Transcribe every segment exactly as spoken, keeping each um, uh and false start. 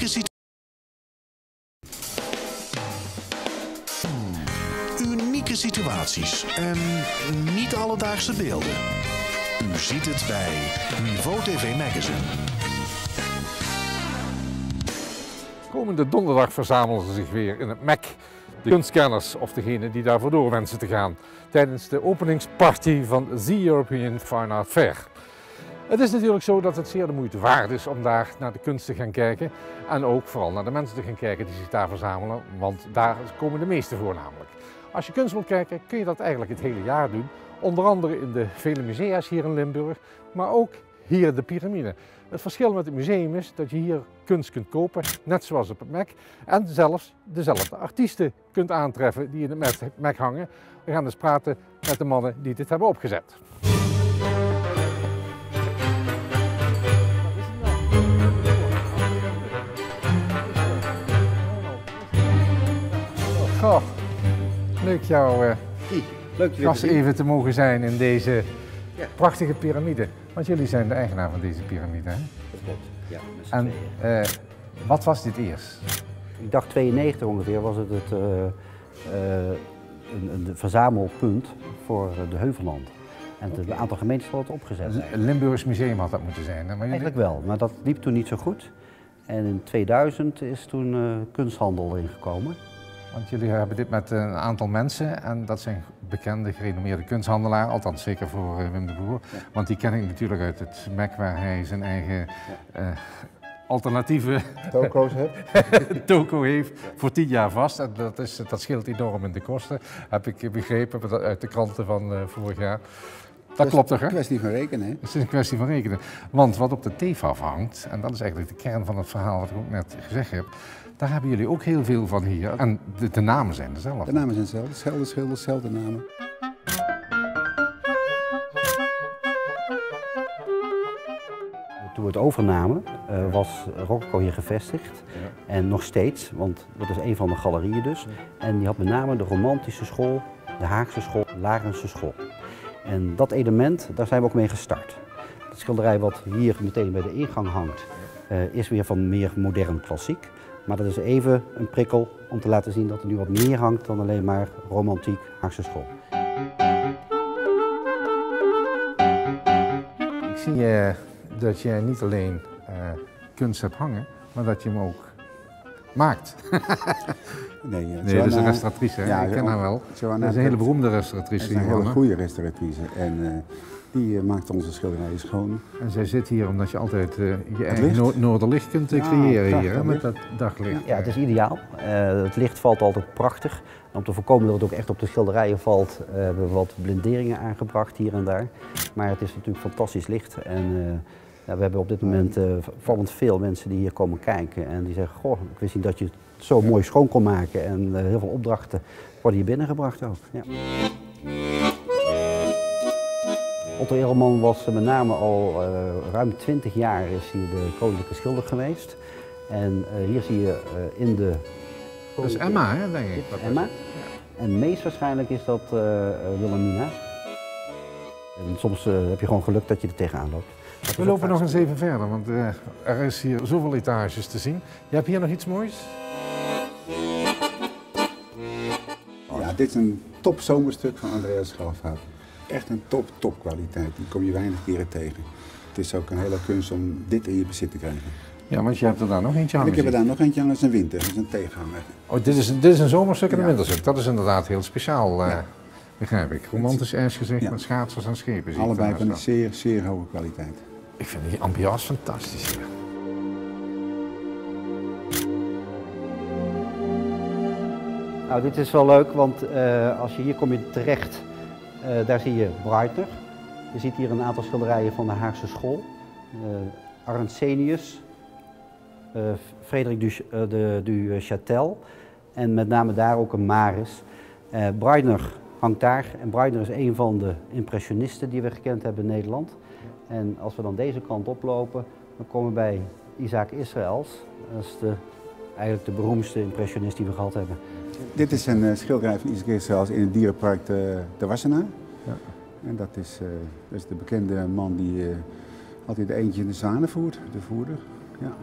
unieke situaties. Unieke situaties en niet alledaagse beelden. U ziet het bij Niveau T V Magazine. Komende donderdag verzamelen ze zich weer in het M A C, de kunstkenners of degenen die daarvoor door wensen te gaan, tijdens de openingsparty van The European Fine Art Fair. Het is natuurlijk zo dat het zeer de moeite waard is om daar naar de kunst te gaan kijken en ook vooral naar de mensen te gaan kijken die zich daar verzamelen, want daar komen de meeste voor namelijk. Als je kunst wilt kijken kun je dat eigenlijk het hele jaar doen, onder andere in de vele musea's hier in Limburg, maar ook hier in de piramide. Het verschil met het museum is dat je hier kunst kunt kopen, net zoals op het M A C, en zelfs dezelfde artiesten kunt aantreffen die in het M A C hangen. We gaan dus praten met de mannen die dit hebben opgezet. Goh, leuk jou uh, leuk je gast even te mogen zijn in deze ja. prachtige piramide. Want jullie zijn de eigenaar van deze piramide, hè? Dat klopt, ja. En uh, wat was dit eerst? Ik dacht tweeënnegentig ongeveer was het het uh, uh, een, een verzamelpunt voor de Heuvelland. En het okay. aantal gemeentes had het opgezet. Het Limburgs Museum had dat moeten zijn, hè? Maar jullie... Eigenlijk wel, maar dat liep toen niet zo goed. En in tweeduizend is toen uh, kunsthandel ingekomen. Want jullie hebben dit met een aantal mensen en dat zijn bekende, gerenommeerde kunsthandelaren, althans zeker voor uh, Wim de Boer. Ja. Want die ken ik natuurlijk uit het M A C waar hij zijn eigen ja. uh, alternatieve toko's heeft. toko heeft ja. voor tien jaar vast. En dat, is, dat scheelt enorm in de kosten, heb ik begrepen uit de kranten van uh, vorig jaar. Dat, dat klopt toch, hè? Het is een kwestie van rekenen. Hè? Het is een kwestie van rekenen. Want wat op de T V A F hangt, en dat is eigenlijk de kern van het verhaal wat ik ook net gezegd heb, daar hebben jullie ook heel veel van hier. En de, de namen zijn dezelfde. De namen zijn hetzelfde. Hetzelfde schilders, dezelfde namen. Toen we het overnamen uh, was Rococo hier gevestigd. Ja. En nog steeds, want dat is een van de galerieën dus. Ja. En die had met name de romantische school, de Haagse school, de Larense school. En dat element, daar zijn we ook mee gestart. Het schilderij wat hier meteen bij de ingang hangt, uh, is weer van meer modern klassiek. Maar dat is even een prikkel om te laten zien dat er nu wat meer hangt dan alleen maar romantiek Haagse school. Ik zie uh, dat jij niet alleen uh, kunst hebt hangen, maar dat je hem ook maakt. nee, ja, nee dat is een restauratrice, hè? Ja, ik ken haar wel. Dat is een hele beroemde restauratrice. Dat is een hele goede restauratrice. En, uh, die uh, maakt onze schilderijen schoon. En zij zit hier omdat je altijd uh, je eigen no noorderlicht kunt uh, creëren ja, hier, hè, met dat daglicht. Ja, het is ideaal. Uh, het licht valt altijd prachtig. En om te voorkomen dat het ook echt op de schilderijen valt, uh, hebben we wat blinderingen aangebracht hier en daar. Maar het is natuurlijk fantastisch licht. En, uh, ja, we hebben op dit moment uh, vallend veel mensen die hier komen kijken. En die zeggen, goh, ik wist niet dat je het zo mooi schoon kon maken. En uh, heel veel opdrachten worden hier binnengebracht ook. Ja. Otto Erelman was met name al uh, ruim twintig jaar is hier de koninklijke schilder geweest. En uh, hier zie je uh, in de... Dat is Emma, hè, denk ik. Emma. Ja. En meest waarschijnlijk is dat uh, Wilhelmina. En soms uh, heb je gewoon geluk dat je er tegenaan loopt. Dat We lopen nog eens even verder, want uh, er is hier zoveel etages te zien. Je hebt hier nog iets moois? Ja, dit is een top zomerstuk van Andreas Schalfhout. Echt een top, top kwaliteit. Die kom je weinig keren tegen. Het is ook een hele kunst om dit in je bezit te krijgen. Ja, want je hebt er daar nog eentje aan. Ik heb er daar nog eentje aan, dat is een winter, dat is een tegenhanger. Oh, dit is, dit is een zomerstuk en een ja. winterstuk. Dat is inderdaad heel speciaal, uh, ja. begrijp ik. Romantisch ijsgezicht ja. met schaatsers en schepen. Allebei van een zeer, zeer hoge kwaliteit. Ik vind die ambiance fantastisch hier. Nou, dit is wel leuk, want uh, als je hier kom je terecht, uh, daar zie je Breitner. Je ziet hier een aantal schilderijen van de Haagse school. Uh, Arnsenius, uh, Frederik du, uh, de, du Châtel en met name daar ook een Maris. Uh, Breitner hangt daar en Breitner is een van de impressionisten die we gekend hebben in Nederland. En als we dan deze kant oplopen, dan komen we bij Isaac Israels. Dat is de, eigenlijk de beroemdste impressionist die we gehad hebben. Dit is een uh, schilderij van Isaac Israels in het dierenpark de, de Wassenaar. Ja. En dat is, uh, dat is de bekende man die uh, altijd de eentje in de zwanen voert, de voerder. Ja.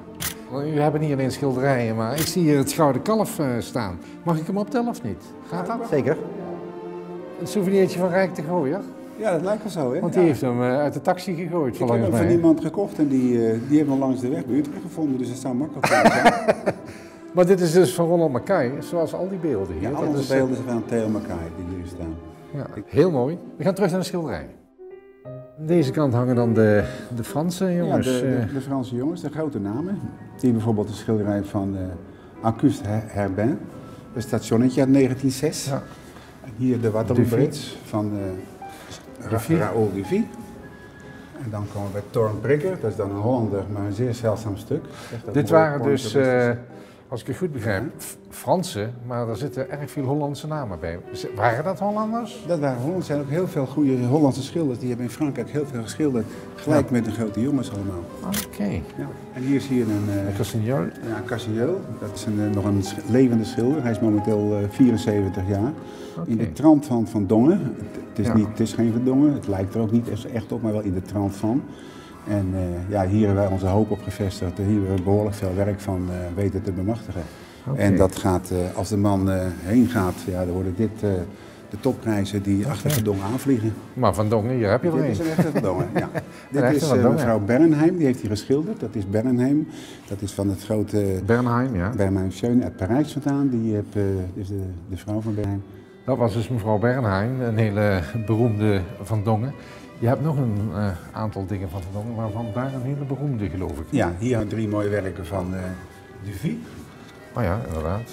We hebben niet alleen schilderijen, maar ik zie hier het gouden kalf uh, staan. Mag ik hem optellen of niet? Gaat dat? Zeker. Een souvenirtje van Rijk de Gooier? Ja, dat lijkt wel zo, hè? Want die ja. heeft hem uh, uit de taxi gegooid, Ik heb volgens hem mij. van iemand gekocht en die, uh, die heeft hem langs de weg bij Utrecht gevonden, dus het zou makkelijk zijn. Maar dit is dus van Ronald Mackay, zoals al die beelden hier. Ja, al Dat onze is, beelden zijn van Theo Mackay die hier staan. Ja, heel mooi. We gaan terug naar de schilderij. Aan deze kant hangen dan de, de Franse jongens. Ja, de, de, de Franse jongens, de grote namen. Die bijvoorbeeld de schilderij van uh, Auguste Herbin, een stationnetje uit negentien nul zes. Ja. En hier de Waterloo Bridge van uh, Raoul Duvy. En dan komen we bij Torn Prikker, dat is dan een Hollander, maar een zeer zeldzaam stuk. Dit waren dus, uh, als ik het goed begrijp, Fransen, maar er zitten erg veel Hollandse namen bij. Waren dat Hollanders? Dat waren Hollanders. Er zijn ook heel veel goede Hollandse schilders. Die hebben in Frankrijk heel veel geschilderd, gelijk ja. met de grote jongens allemaal. Oké. Okay. Ja. En hier zie je een... Uh, Cassignol. Ja, Cassignol. Dat is een, uh, nog een levende schilder. Hij is momenteel uh, vierenzeventig jaar. Okay. In de trant van Van Dongen. Het, het, is ja. niet, het is geen Van Dongen, het lijkt er ook niet echt op, maar wel in de trant van. En uh, ja, hier hebben wij onze hoop op gevestigd. Hier hebben we behoorlijk veel werk van uh, weten te bemachtigen. Okay. En dat gaat, uh, als de man uh, heen gaat, ja, dan worden dit uh, de topprijzen die okay. achter Van Dongen aanvliegen. Maar Van Dongen, hier heb je er een. Dit is een echte Van Dongen, ja. Dit is uh, mevrouw Bernheim, die heeft hier geschilderd. Dat is Bernheim, dat is van het grote... Bernheim, ja. Bernheim Schön uit Parijs vandaan, die heb, uh, is de, de vrouw van Bernheim. Dat was dus mevrouw Bernheim, een hele beroemde Van Dongen. Je hebt nog een uh, aantal dingen van Van Dongen, waarvan daar een hele beroemde, geloof ik. Ja, hier hangen drie mooie werken van uh, Duvy. Oh ja, inderdaad.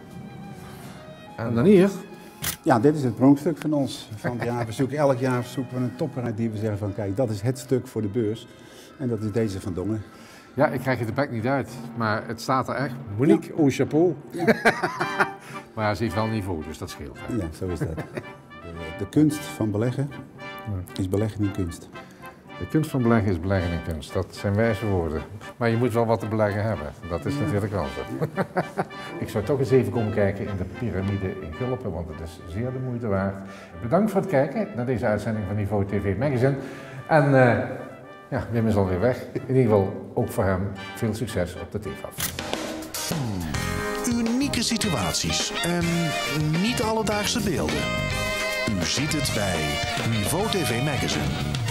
En dan hier? Ja, dit is het pronkstuk van ons. Van het jaar. We zoeken, elk jaar zoeken we een topper uit die we zeggen van kijk, dat is het stuk voor de beurs. En dat is deze Van Dongen. Ja, ik krijg het de bek niet uit, maar het staat er echt. Monique, ja. Au chapeau. Ja. Maar ze heeft wel niveau, dus dat scheelt. Hè? Ja, zo is dat. De, de kunst van beleggen is beleggen in kunst. De kunst van beleggen is beleggen in kunst. Dat zijn wijze woorden. Maar je moet wel wat te beleggen hebben. Dat is ja. natuurlijk wel zo. Ik zou toch eens even komen kijken in de piramide in Gulpen, want het is zeer de moeite waard. Bedankt voor het kijken naar deze uitzending van Niveau T V Magazine. En uh, ja, Wim is alweer weg. In ieder geval ook voor hem veel succes op de T V A F. Unieke situaties en niet alledaagse beelden. U ziet het bij Niveau T V Magazine.